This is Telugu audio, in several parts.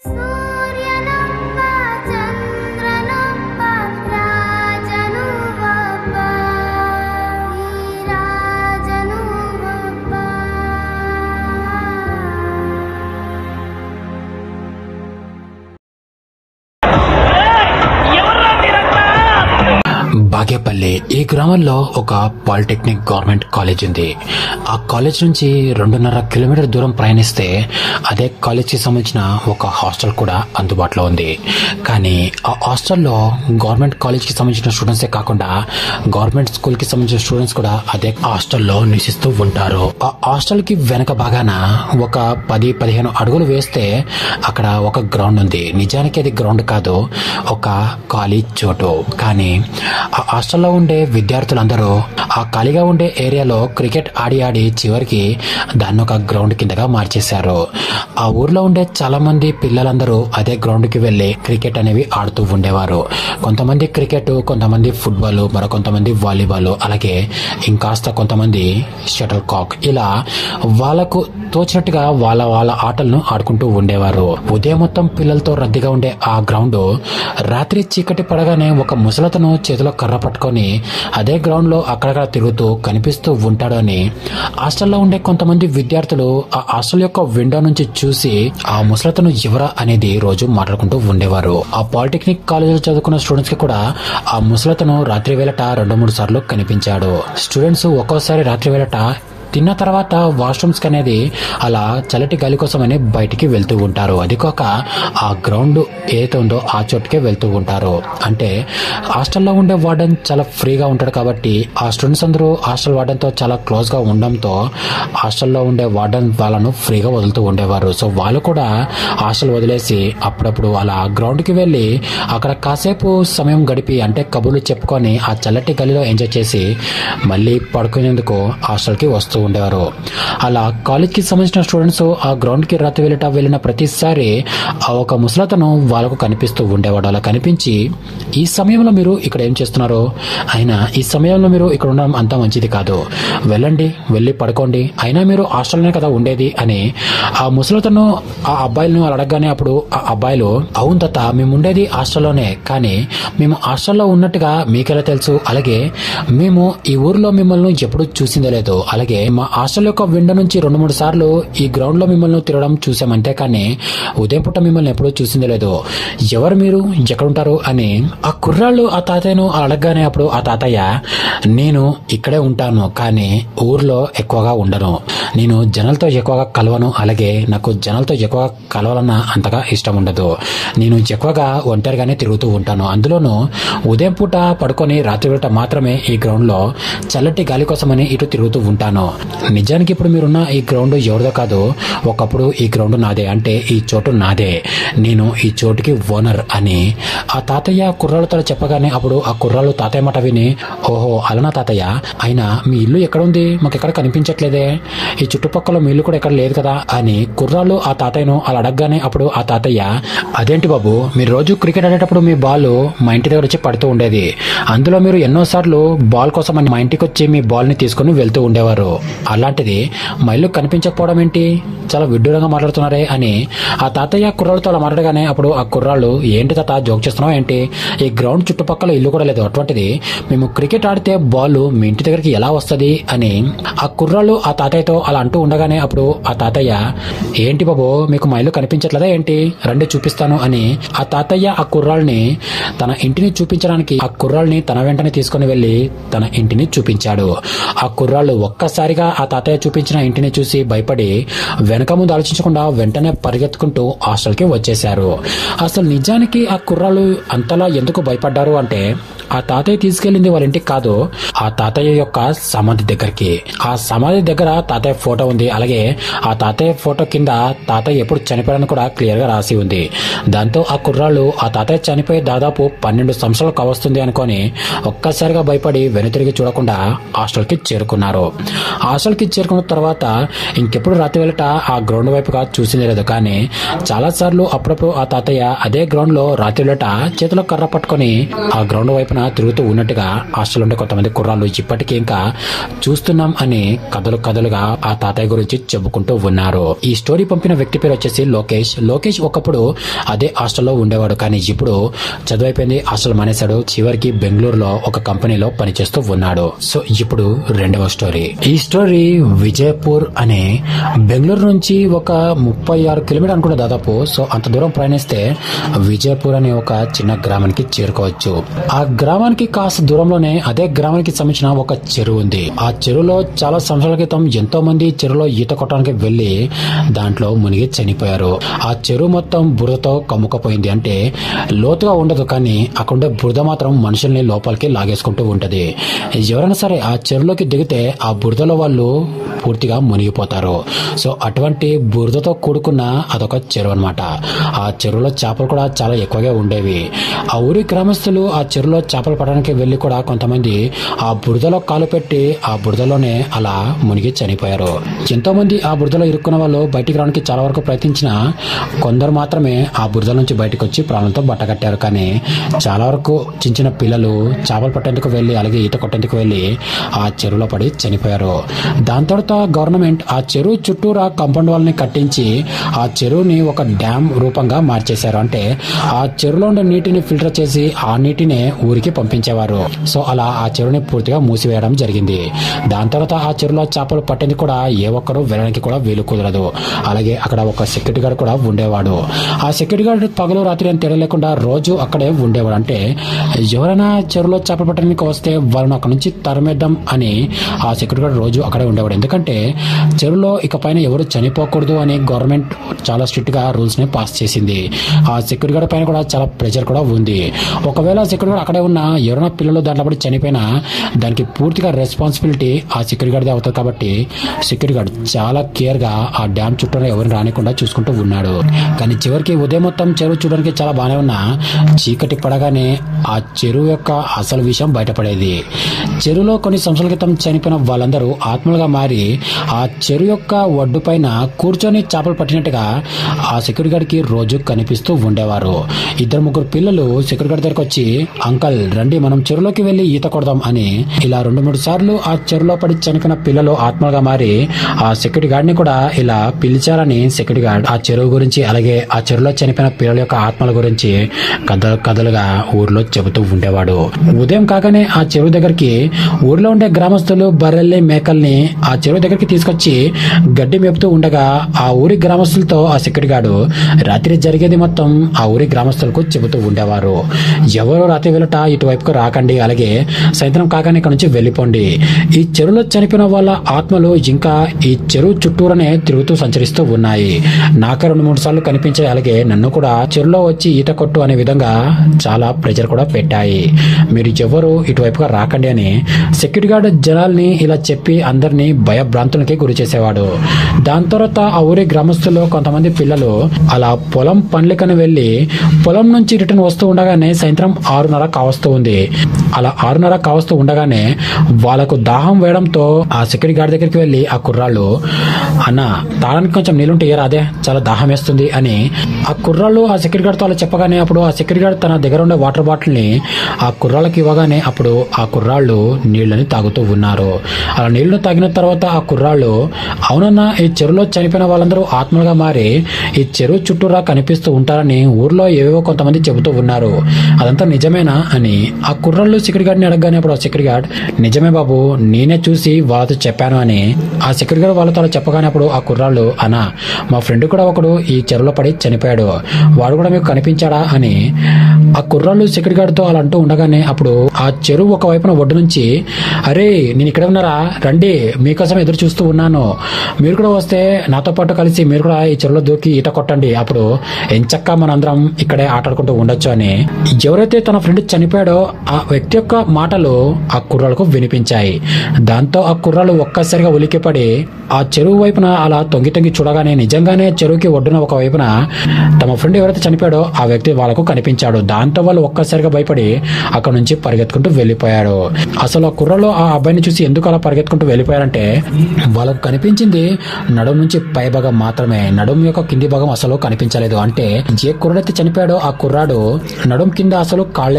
బాగేపల్లి ఈ గ్రామంలో ఒక పాలిటెక్నిక్ గవర్నమెంట్ కాలేజ్ ఉంది. ఆ కాలేజ్ నుంచి 2.5 కిలోమీటర్ దూరం ప్రయాణిస్తే అదే కాలేజ్ కి సంబంధించిన ఒక హాస్టల్ కూడా అందుబాటులో ఉంది. కానీ ఆ హాస్టల్లో గవర్నమెంట్ కాలేజ్ కి సంబంధించిన స్టూడెంట్సే కాకుండా గవర్నమెంట్ స్కూల్ కి సంబంధించిన స్టూడెంట్స్ కూడా అదే హాస్టల్లో నివసిస్తూ ఉంటారు. ఆ హాస్టల్ కి వెనక భాగాన ఒక 10-15 అడుగులు వేస్తే అక్కడ ఒక గ్రౌండ్ ఉంది. నిజానికి అది గ్రౌండ్ కాదు, ఒక ఖాళీ చోటు. కానీ ఆ హాస్టల్లో ఉండే విద్యార్థులందరూ ఆ ఖాళీగా ఉండే ఏరియాలో క్రికెట్ ఆడి చివరికి దాన్ని ఒక గ్రౌండ్ కిందగా మార్చేశారు. ఆ ఊర్లో ఉండే చాలా మంది పిల్లలందరూ అదే గ్రౌండ్ కి వెళ్లి క్రికెట్ అనేవి ఆడుతూ ఉండేవారు. కొంతమంది క్రికెట్, కొంతమంది ఫుట్బాల్, మరికొంతమంది వాలీబాల్, అలాగే ఇంకాస్త కొంతమంది షటిల్ కాక్, ఇలా వాళ్ళకు తోచినట్టుగా వాళ్ళ ఆటలను ఆడుకుంటూ ఉండేవారు. ఉదయం మొత్తం పిల్లలతో రద్దీగా ఉండే ఆ గ్రౌండ్ రాత్రి చీకటి పడగానే ఒక ముసలతను చేతిలో కర్ర పట్టుకొని అదే గ్రౌండ్ లో అక్కడక్కడ తిరుగుతూ కనిపిస్తూ ఉంటాడు అని హాస్టల్లో ఉండే కొంతమంది విద్యార్థులు ఆ హాస్టల్ యొక్క విండో నుంచి చూసి ఆ ముసలతను ఎవరా అనేది రోజు మాట్లాడుకుంటూ ఉండేవారు. ఆ పాలిటెక్నిక్ కాలేజీలో చదువుకున్న స్టూడెంట్స్ కి కూడా ఆ ముసలతను రాత్రి వేళట 2-3 సార్లు కనిపించాడు. స్టూడెంట్స్ ఒక్కోసారి రాత్రి వేళట తిన్న తర్వాత వాష్రూమ్స్ అనేది అలా చల్లటి గాలి కోసమని బయటికి వెళ్తూ ఉంటారు. అది కాక ఆ గ్రౌండ్ ఏదైతే ఉందో ఆ చోటుకే వెళ్తూ ఉంటారు. అంటే హాస్టల్లో ఉండే వార్డెన్ చాలా ఫ్రీగా ఉంటాడు కాబట్టి ఆ స్టూడెంట్స్ అందరూ హాస్టల్ వార్డెన్ తో చాలా క్లోజ్ గా ఉండడంతో హాస్టల్లో ఉండే వార్డెన్ వాళ్ళను ఫ్రీగా వదులుతూ ఉండేవారు. సో వాళ్ళు కూడా హాస్టల్ వదిలేసి అప్పుడప్పుడు అలా గ్రౌండ్ కి వెళ్లి అక్కడ కాసేపు సమయం గడిపి, అంటే కబుర్లు చెప్పుకొని ఆ చల్లటి గలిలో ఎంజాయ్ చేసి మళ్ళీ పడుకునేందుకు హాస్టల్ కి వస్తూ ఉండేవారు. అలా కాలేజ్ కి సంబంధించిన స్టూడెంట్స్ ఆ గ్రౌండ్ కి రాత్రి వెళ్ళిన ప్రతిసారి ఆ ఒక ముసలతను వాళ్ళకు కనిపిస్తూ ఉండేవాడు. అలా కనిపించి, ఈ సమయంలో మీరు ఇక్కడ ఏం చేస్తున్నారు, అయినా ఈ సమయంలో మీరు ఇక్కడ ఉండడం అంత మంచిది కాదు, వెళ్ళండి, వెళ్ళి పడుకోండి, అయినా మీరు హాస్టల్లోనే కదా ఉండేది అని ఆ ముసలతను ఆ అబ్బాయిలను అడగగానే అప్పుడు ఆ అబ్బాయిలు, అవును తాత, మేము ఉండేది హాస్టల్లోనే, కానీ మేము హాస్టల్లో ఉన్నట్టుగా మీకెలా తెలుసు, అలాగే మేము ఈ ఊర్లో మిమ్మల్ని ఎప్పుడు చూసిందే లేదు, అలాగే మా హాస్టల్ యొక్క విండో నుంచి 2-3 సార్లు ఈ గ్రౌండ్ లో మిమ్మల్ని తిరగడం చూసామంటే, కానీ ఉదయం పూట మిమ్మల్ని ఎప్పుడూ చూసిందే లేదు, ఎవరు మీరు, ఎక్కడుంటారు అని ఆ కుర్రాళ్ళు ఆ తాతయ్యను అడగగానే అప్పుడు ఆ తాతయ్య, నేను ఇక్కడే ఉంటాను, కానీ ఊర్లో ఎక్కువగా ఉండను, నేను జనాలతో ఎక్కువగా కలవను, అలాగే నాకు జనాలతో ఎక్కువగా కలవాలన్న అంతగా ఇష్టం ఉండదు, నేను ఎక్కువగా ఒంటరిగానే తిరుగుతూ ఉంటాను, అందులోనూ ఉదయం పూట పడుకొని రాత్రి వేళ మాత్రమే ఈ గ్రౌండ్ లో చల్లటి గాలి కోసమని ఇటు తిరుగుతూ ఉంటాను. నిజానికి ఇప్పుడు మీరున్న ఈ గ్రౌండ్ ఎవరిదో కాదు, ఒకప్పుడు ఈ గ్రౌండ్ నాదే, అంటే ఈ చోటు నాదే, నేను ఈ చోటుకి ఓనర్ అని ఆ తాతయ్య కుర్రాళ్ళతో చెప్పగానే అప్పుడు ఆ కుర్రాళ్ళు తాతయ్య మాట విని, ఓహో అలానా తాతయ్య, అయినా మీ ఇల్లు ఎక్కడ ఉంది, మాకు ఎక్కడ కనిపించట్లేదే, ఈ చుట్టుపక్కల మీ ఇల్లు కూడా ఎక్కడ లేదు కదా అని కుర్రాళ్ళు ఆ తాతయ్యను అలా అడగగానే అప్పుడు ఆ తాతయ్య, అదేంటి బాబు, మీరు రోజు క్రికెట్ ఆడేటప్పుడు మీ బాల్ మా ఇంటి దగ్గర వచ్చి పడుతూ ఉండేది, అందులో మీరు ఎన్నోసార్లు బాల్ కోసం మా ఇంటికి వచ్చి మీ బాల్ ని తీసుకుని వెళ్తూ ఉండేవారు, అలాంటిది మా ఇల్లు కనిపించకపోవడం ఏంటి, చాలా విడ్డూరంగా మాట్లాడుతున్నారే అని ఆ తాతయ్య కుర్రాళ్ళతో అలా మాట్లాడగానే అప్పుడు ఆ కుర్రాళ్ళు, ఏంటి తాత జోక్ చేస్తున్నావు ఏంటి, ఈ గ్రౌండ్ చుట్టుపక్కల ఇల్లు కూడా లేదు, అటువంటిది మేము క్రికెట్ ఆడితే బాల్ మీ ఇంటి దగ్గరికి ఎలా వస్తుంది అని ఆ కుర్రాళ్ళు ఆ తాతయ్యతో అలా అంటూ ఉండగానే అప్పుడు ఆ తాతయ్య, ఏంటి బాబు మీకు మా ఇల్లు కనిపించట్లేదా ఏంటి, రండి చూపిస్తాను అని ఆ తాతయ్య ఆ కుర్రాళ్ళని తన ఇంటిని చూపించడానికి ఆ కుర్రాళ్ళని తన వెంటనే తీసుకుని వెళ్లి తన ఇంటిని చూపించాడు. ఆ కుర్రాళ్ళు ఒక్కసారిగా ఆ తాతయ్య చూపించిన ఇంటిని చూసి భయపడి వెనక ముందు ఆలోచించకుండా వెంటనే పరిగెత్తుకుంటూ హాస్టల్ కి వచ్చేశారు. అసలు నిజానికి ఆ కుర్రాళ్ళు అంతలా ఎందుకు భయపడ్డారు అంటే, ఆ తాతయ్య తీసుకెళ్లింది వాళ్ళ ఇంటికి కాదు, ఆ తాతయ్య యొక్క సమాధి దగ్గరికి. ఆ సమాధి దగ్గర తాతయ్య ఫోటో ఉంది, అలాగే ఆ తాతయ్య ఫోటో కింద తాతయ్య ఎప్పుడు చనిపోయాడని కూడా క్లియర్ గా రాసి ఉంది. దాంతో ఆ కుర్రాళ్ళు ఆ తాతయ్య చనిపోయి దాదాపు 12 సంవత్సరాలు కావస్తుంది అనుకొని ఒక్కసారిగా భయపడి వెనుతిరిగి చూడకుండా హాస్టల్ కి చేరుకున్నారు. హాస్టల్ కి చేరుకున్న తర్వాత ఇంకెప్పుడు రాత్రి వేళట ఆ గ్రౌండ్ వైపుగా చూసింది లేదు, కానీ చాలా సార్లు అప్పుడప్పుడు ఆ తాతయ్య అదే గ్రౌండ్ లో రాత్రి వేళట చేతిలో కర్ర పట్టుకొని ఆ గ్రౌండ్ వైపు వైపున తిరుగుతూ ఉన్నట్టుగా హాస్టల్ ఉండే కొంతమంది కుర్రాళ్ళు ఇప్పటికీ ఇంకా చూస్తున్నాం అని కథలుగా ఆ తాతయ్య గురించి చెప్పుకుంటూ ఉన్నారు. ఈ స్టోరీ పంపిన వ్యక్తి పేరు వచ్చేసి లోకేష్ ఒకప్పుడు అదే హాస్టల్లో ఉండేవాడు. కానీ ఇప్పుడు చదువు అయిపోయింది, హాస్టల్ మానేశాడు. చివరికి బెంగళూరులో ఒక కంపెనీలో పనిచేస్తూ ఉన్నాడు. సో ఇప్పుడు రెండవ స్టోరీ. ఈ స్టోరీ విజయపూర్ అనే బెంగళూరు నుంచి ఒక 36 కిలోమీటర్ అనుకుంటే దాదాపు. సో అంత దూరం ప్రయాణిస్తే విజయపూర్ అనే ఒక చిన్న గ్రామానికి చేరుకోవచ్చు. ఆ గ్రామానికి కాస్త దూరంలోనే అదే గ్రామానికి సంబంధించిన ఒక చెరువు ఉంది. ఆ చెరువులో చాలా సంవత్సరాల క్రితం ఎంతో మంది చెరువులో ఈత కొట్టడానికి వెళ్లి దాంట్లో మునిగి చనిపోయారు. ఆ చెరువు మొత్తం బురదతో కమ్ముకపోయింది. అంటే లోతుగా ఉండదు, కానీ అక్కడ బురద మాత్రం మనుషుల్ని లోపలికి లాగేసుకుంటూ ఉంటది. ఎవరైనా సరే ఆ చెరువులోకి దిగితే ఆ బురదలో వాళ్ళు పూర్తిగా మునిగిపోతారు. సో అటువంటి బురదతో కూడుకున్న అదొక చెరువు అనమాట. ఆ చెరువులో చేపలు కూడా చాలా ఎక్కువగా ఉండేవి. ఆ ఊరి గ్రామస్తులు ఆ చెరువులో చేపలు పడడానికి వెళ్లి కూడా కొంతమంది ఆ బురదలో కాలు పెట్టి ఆ బురదలోనే అలా మునిగి చనిపోయారు. ఎంతో మంది ఆ బురదలో ఇరుక్కున్న వాళ్ళు బయటికి రావడానికి చాలా వరకు ప్రయత్నించినా కొందరు మాత్రమే ఆ బురద నుంచి బయటకు వచ్చి ప్రాణంతో బట్టకట్టారు. కానీ చాలా వరకు చిన్న పిల్లలు చేపలు పట్టేందుకు వెళ్లి అలాగే ఈత కొట్టేందుకు వెళ్లి ఆ చెరువులో పడి చనిపోయారు. దాని తర్వాత గవర్నమెంట్ ఆ చెరువు చుట్టూరా కాంపౌండ్ వాళ్ళని కట్టించి ఆ చెరువుని ఒక డ్యామ్ రూపంగా మార్చేశారు. అంటే ఆ చెరువులో ఉండే నీటిని ఫిల్టర్ చేసి ఆ నీటినే ఊరికి పంపించేవారు. సో అలా ఆ చెరువుని పూర్తిగా మూసివేయడం జరిగింది. దాని తర్వాత ఆ చెరువులో చేపలు పట్టేందుకు కూడా ఏ ఒక్కరు వెళ్ళడానికి కూడా వీలు కుదరదు. అలాగే అక్కడ ఒక సెక్యూరిటీ గార్డ్ కూడా ఉండేవాడు. ఆ సెక్యూరిటీ గార్డ్ పగలు రాత్రి అని తేడా లేకుండా రోజు అక్కడే ఉండేవాడు. అంటే ఎవరైనా చెరువులో చేపలు పట్టడానికి వస్తే వాళ్ళని అక్కడ నుంచి తరిమేద్దాం అని ఆ సెక్యూరిటీ గార్డ్ రోజు అక్కడే ఉండేవాడు. ఎందుకంటే చెరువులో ఇక పైన ఎవరు చనిపోకూడదు అని గవర్నమెంట్ చాలా స్ట్రిక్ట్ గా రూల్స్ ని పాస్ చేసింది. ఆ సెక్యూరిటీ గార్డ్ పైన కూడా చాలా ప్రెషర్ కూడా ఉంది. ఒకవేళ సెక్యూరిటీ గార్డ్ అక్కడే ఉన్న ఎవరైనా పిల్లలు దాంట్లో పడి చనిపోయినా దానికి పూర్తిగా రెస్పాన్సిబిలిటీ ఆ సెక్యూరిటీ గార్డ్ అవుతుంది. కాబట్టి సెక్యూరిటీ గార్డ్ చాలా కేర్ గా ఆ డ్యామ్ చుట్టూ ఎవరిని రానికుండా చూసుకుంటూ ఉన్నాడు. కానీ చివరికి ఉదయం మొత్తం చెరువు చూడడానికి చాలా బాగానే ఉన్నా చీకటి పడగానే ఆ చెరువు యొక్క అసలు విషయం బయటపడేది. చెరువులో కొన్ని సంవత్సరాల క్రితం చనిపోయిన వాళ్ళందరూ ఆత్మలుగా మారి ఆ చెరువు యొక్క ఒడ్డు పైన కూర్చొని చేపలు పట్టినట్టుగా ఆ సెక్యూరిటీ గార్డ్ కి రోజు కనిపిస్తూ ఉండేవారు. 2-3 పిల్లలు సెక్యూరిటీ గార్డ్ దగ్గరకు వచ్చి, అంకల్ రండి మనం చెరువులోకి వెళ్లి ఈత కొడదాం అని ఇలా 2-3 సార్లు ఆ చెరువులో పడి చనిపోయిన పిల్లలు ఆత్మలుగా మారి ఆ సెక్యూరిటీ గార్డ్ ని కూడా ఇలా పిలిచారని సెక్యూరిటీ గార్డ్ ఆ చెరువు గురించి అలాగే ఆ చెరువులో చనిపోయిన పిల్లల యొక్క ఆత్మల గురించి కథలుగా ఊర్లో చెబుతూ ఉండేవాడు. ఉదయం కాగానే ఆ చెరువు దగ్గరికి ఊర్లో ఉండే గ్రామస్తులు బర్రెల్ని మేకల్ని ఆ చెరువు దగ్గరికి తీసుకొచ్చి గడ్డి మేపుతూ ఉండగా ఆ ఊరి గ్రామస్తులతో ఆ సెక్యూరిటీ గార్డు రాత్రి జరిగేది మొత్తం ఆ ఊరి గ్రామస్తులకు చెబుతూ ఉండేవారు. ఎవరు రాత్రి వెళ్ళట ఇటువైపుకు రాకండి, అలాగే సాయంత్రం కాగానే ఇక్కడ నుంచి వెళ్ళిపోండి. ఈ చెరువులో చనిపోయిన వాళ్ళ ఆత్మలు ఇంకా ఈ చెరువు చుట్టూరనే తిరుగుతూ సంచరిస్తూ ఉన్నాయి. నాకే 2-3 సార్లు కనిపించాయి. అలాగే నన్ను కూడా చెరువులో వచ్చి ఈత కొట్టు అనే విధంగా చాలా ప్రెజర్ కూడా పెట్టాయి. మీరు ఎవరు ఇటువైపుగా రాకండి అని సెక్యూరిటీ గార్డ్ జనాల్ని ఇలా చెప్పి అందరినీ భయభ్రాంతులకి గురి చేసేవాడు. దాని తర్వాత ఆ ఊరి గ్రామస్తుల్లో కొంతమంది పిల్లలు అలా పొలం పనులకని వెళ్లి పొలం నుంచి రిటర్న్ వస్తూ ఉండగానే సాయంత్రం 6:30 కావస్తూ ఉంది. అలా 6:30 కావస్తూ ఉండగానే వాళ్ళకు దాహం వేయడంతో ఆ సెక్యూరిటీ గార్డ్ దగ్గరికి వెళ్లి ఆ కుర్రాళ్ళు, అన్న తాగడానికి కొంచెం నీళ్ళుంటే ఏరా, అదే చాలా దాహం వేస్తుంది అని ఆ కుర్రాళ్ళు ఆ సెక్యూరిటీ గార్డ్ తో అలా చెప్పగానే అప్పుడు ఆ సెక్యూరిటీ గార్డ్ తన దగ్గర ఉండే వాటర్ బాటిల్ ని ఆ కుర్రాళ్ళకి ఇవ్వగానే అప్పుడు ఆ కుర్రాళ్ళు నీళ్ళని తాగుతూ ఉన్నారు. అలా నీళ్లు తాగిన తర్వాత ఆ కుర్రాళ్ళు, అవునన్నా ఈ చెరువులో చనిపోయిన వాళ్ళందరూ ఆత్మలుగా మారి ఈ చెరువు చుట్టూరా కనిపిస్తూ ఉంటారని ఊర్లో ఏవేవో కొంతమంది చెబుతూ ఉన్నారు, అదంతా నిజమేనా అని ఆ కుర్రాళ్ళు సెక్యూరిటీ గార్డ్ ని అడగగానే అప్పుడు ఆ సెక్యూరిటీ గార్డ్, నిజమే బాబు, నేనే చూసి వాళ్ళతో చెప్పాను అని ఆ సెక్యూరిటీ గార్డ్ వాళ్ళతో చెప్పగానే అప్పుడు ఆ కుర్రాళ్ళు, అన్నా మా ఫ్రెండ్ కూడా ఒకడు ఈ చెరువులో పడి చనిపోయాడు, వాడు కూడా మీకు కనిపించాడా అని ఆ కుర్రాళ్ళు సెక్యూరిటీ గార్డ్ తో అలా అంటూ ఉండగానే అప్పుడు ఆ చెరువు ఒక వైపున ఒడ్డు నుంచి, అరే నేను ఇక్కడ ఉన్నారా, రండి మీకోసం ఎదురు చూస్తూ ఉన్నాను, మీరు కూడా వస్తే నాతో పాటు కలిసి మీరు కూడా ఈ చెరువులో దూకి ఈత కొట్టండి, అప్పుడు ఎంచక్కా మనందరం ఇక్కడే ఆటాడుకుంటూ ఉండొచ్చు అని ఎవరైతే తన ఫ్రెండ్ చనిపోయాడో ఆ వ్యక్తి యొక్క మాటలు ఆ కుర్రాళ్ళకు వినిపించాయి. దాంతో ఆ కుర్రాళ్ళు ఒక్కసారిగా ఉలిక్కిపడి ఆ చెరువు వైపున అలా తొంగి చూడగానే నిజంగానే చెరువుకి ఒడ్డున ఒక వైపున తమ ఫ్రెండ్ ఎవరైతే చనిపోయాడో ఆ వ్యక్తి వాళ్ళకు కనిపించాడు. దాంతో వాళ్ళు ఒక్కసారిగా భయపడి అక్కడ నుంచి పరిగెత్తుకుంటూ వెళ్ళిపోయారు. అసలు ఆ కుర్రలో ఆ అబ్బాయిని చూసి ఎందుకు అలా పరిగెత్తుకుంటూ వెళ్ళిపోయారంటే వాళ్ళకు కనిపించింది నడుము నుంచి పై భాగం మాత్రమే, నడుము యొక్క కింది భాగం అసలు కనిపించలేదు. అంటే ఏ కుర్రాడైతే చనిపోయాడో ఆ కుర్రాడు నడుము కింద అసలు కాళ్లే లేవు.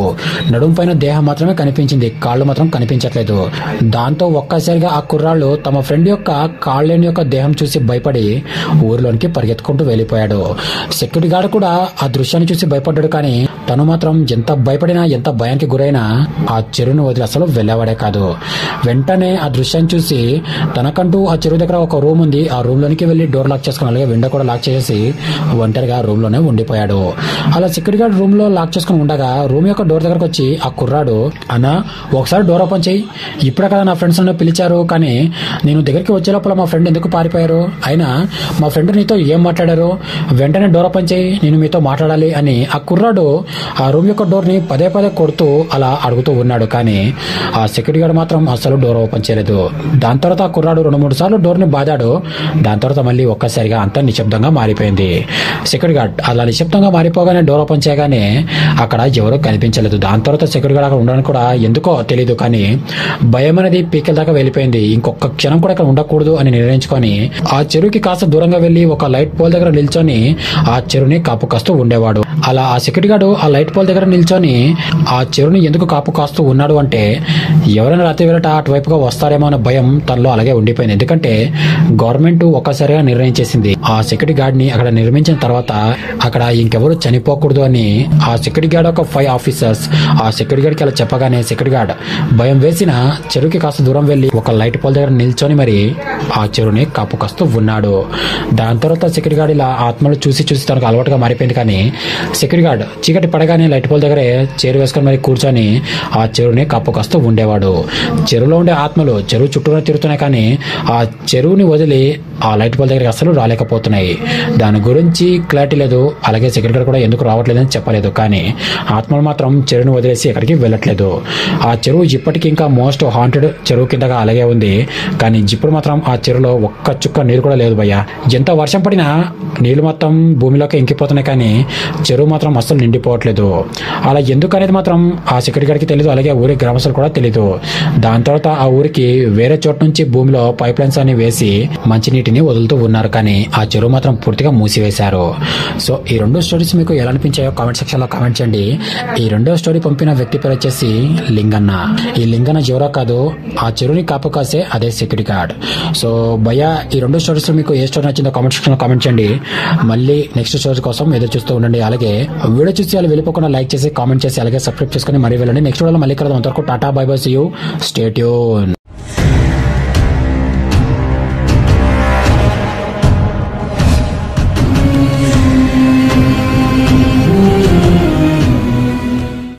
నడుం పైన దేహం మాత్రమే కనిపించింది, కాళ్ళు మాత్రం కనిపించట్లేదు. దాంతో ఒక్కసారిగా ఆ కుర్రాళ్ళు తమ ఫ్రెండ్ యొక్క కాళ్ళని యొక్క దేహం చూసి భయపడి ఊరిలోనికి పరిగెత్తుకుంటూ వెళ్ళిపోయాడు. సెక్యూరిటీ గార్డ్ కూడా ఆ దృశ్యాన్ని చూసి భయపడ్డాడు, కానీ తను మాత్రం ఎంత భయపడినా ఎంత భయానికి గురైనా ఆ చెరువును వదిలి అసలు వెళ్ళేవాడే కాదు. వెంటనే ఆ దృశ్యాన్ని చూసి తనకంటూ ఆ చెరువు దగ్గర ఒక రూమ్ ఉంది, ఆ రూమ్ లోనికి వెళ్లి డోర్ లాక్ చేసుకుని అలాగే విండో కూడా లాక్ చేసి ఒంటరిగా రూమ్ లోనే ఉండిపోయాడు. అలా సెక్యూరిటీ గార్డ్ రూమ్ లో లాక్ చేసుకుని ఉండగా రూమ్ యొక్క డోర్ దగ్గరకు వచ్చి ఆ కుర్రాడు, అన్నా ఒకసారి డోర్ ఓపెన్ చేయి, ఇప్పుడే కదా నా ఫ్రెండ్స్ నన్ను పిలిచారు, కానీ నేను దగ్గరికి వచ్చే లోపల మా ఫ్రెండ్ ఎందుకు పారిపోయారు, అయినా మా ఫ్రెండ్ నీతో ఏం మాట్లాడారు, వెంటనే డోర్ ఓపెన్ చేయి, నేను మీతో మాట్లాడాలి అని ఆ కుర్రాడు ఆ రూమ్ యొక్క డోర్ ని పదే పదే కొడుతూ అలా అడుగుతూ ఉన్నాడు. కానీ ఆ సెక్యూరిటీ గార్డ్ మాత్రం అసలు డోర్ ఓపెన్ చేయలేదు. దాని తర్వాత ఆ కుర్రాడు 2-3 సార్లు డోర్ ని బాదాడు. దాని తర్వాత మళ్ళీ ఒక్కసారిగా అంతా నిశ్శబ్దంగా మారిపోయింది. సెక్యూరిటీ గార్డ్ అలా నిశ్శబ్దంగా మారిపోగానే డోర్ ఓపెన్ చేయగానే అక్కడ ఎవరో కనిపించలేదు. దాని తర్వాత సెక్యూరిటీ గార్డ్ అక్కడ ఉండడానికి కూడా ఎందుకో తెలియదు, కానీ భయం అనేది పీకల దాకా వెళ్ళిపోయింది. ఇంకొక క్షణం కూడా ఇక్కడ ఉండకూడదు అని నిర్ణయించుకొని ఆ చెరువుకి కాస్త దూరంగా వెళ్లి ఒక లైట్ పోల్ దగ్గర నిల్చొని ఆ చెరువుని కాపు కాస్తూ ఉండేవాడు. అలా ఆ సెక్యూరిటీ గార్డు ఆ లైట్ పోల్ దగ్గర నిల్చొని ఆ చెరువుని ఎందుకు కాపు కాస్తూ ఉన్నాడు అంటే ఎవరైనా రాత్రి వేళట అటువైపుగా వస్తారేమో అనే భయం తనలో అలాగే ఉండిపోయింది. ఎందుకంటే గవర్నమెంట్ ఒక్కసారిగా నిర్ణయించేసింది ఆ సెక్యూరిటీ గార్డ్ ని అక్కడ నిర్మించిన తర్వాత అక్కడ ఇంకెవరు చనిపోకూడదు అని. ఆ సెక్యూరిటీ గార్డ్ ఒక 5 ఆఫీసర్స్ ఆ సెక్యూరిటీ గార్డ్ కి అలా చెప్పగానే సెక్యూరిటీ గార్డ్ భయం వేసిన చెరువుకి కాస్త దూరం వెళ్లి ఒక లైట్ పోల్ దగ్గర నిల్చొని మరి ఆ చెరువుని కాపు కాస్తూ ఉన్నాడు. దాని తర్వాత సెక్యూరిటీ గార్డ్ ఇలా ఆత్మలు చూసి చూసి తనకు అలవాటుగా మారిపోయింది. కానీ సెక్యూరిటీ గార్డ్ చీకటి పడగానే లైట్ పోల్ దగ్గరే చైర్ వేసుకొని మరి కూర్చొని ఆ చెరువుని కాపు కాస్తూ ఉండేవాడు. చెరువులో ఉండే ఆత్మలు చెరువు చుట్టూనే తిరుగుతున్నాయి, కానీ ఆ చెరువుని వదిలి ఆ లైట్ పోల్ దగ్గరికి అసలు రాలేకపోతున్నాయి. దాని గురించి క్లారిటీ లేదు, అలాగే సెక్యూరిటీ గార్డ్ కూడా ఎందుకు రావట్లేదని చెప్పలేదు. కానీ ఆత్మలు మాత్రం చెరువుని వదిలేసి ఎక్కడికి వెళ్ళట్లేదు. ఆ చెరువు ఇప్పటికీ ఇంకా మోస్ట్ హాంటెడ్ చెరువు కిందగా అలాగే ఉంది. కానీ ఇప్పుడు మాత్రం ఆ చెరువులో ఒక్క చుక్క నీరు కూడా లేదు భయ్య. ఎంత వర్షం పడినా నీళ్లు మొత్తం భూమిలోకి ఇంకిపోతున్నాయి, కానీ చెరువు మాత్రం అస్సలు నిండిపోవట్లేదు. అలా ఎందుకు అనేది మాత్రం ఆ సెక్యూరిటీ గార్డ్కి తెలియదు, అలాగే ఊరి గ్రామస్తులు కూడా తెలియదు. దాని తర్వాత ఆ ఊరికి వేరే చోట నుంచి భూమిలో పైప్ లైన్స్ అని వేసి మంచినీటిని వదులుతూ ఉన్నారు, కానీ ఆ చెరువు మాత్రం పూర్తిగా మూసివేశారు. సో ఈ 2 స్టోరీస్ మీకు ఎలా అనిపించాయో కామెంట్ సెక్షన్ లో కామెంట్ చేయండి. ఈ 2వ స్టోరీ పంపిన వ్యక్తి పేరు వచ్చేసి లింగన్న. ఈ లింగన్న ఎవరో కాదు, ఆ చెరువుని కాపు కాసే అదే సెక్యూరిటీ గార్డ్. సో భయ్య ఈ 2 స్టోరీస్ మీకు ఏ స్టోరీ నచ్చిందో కామెంట్ సెక్షన్ లో కామెంట్ చేయండి. మళ్ళీ నెక్స్ట్ స్టోరీ కోసం ఎదురు చూస్తూ ఉండండి. అలాగే వీడియో చూసి అలా వెళ్ళిపోకుండా లైక్ చేసి కామెంట్ చేసి అలాగే సబ్స్క్రైబ్ చేసుకుని మరీ వెళ్ళండి. నెక్స్ట్ వీడియోలో మళ్ళీ కలుద్దాం. అంతవరకు tata bye bye, see you, stay tune.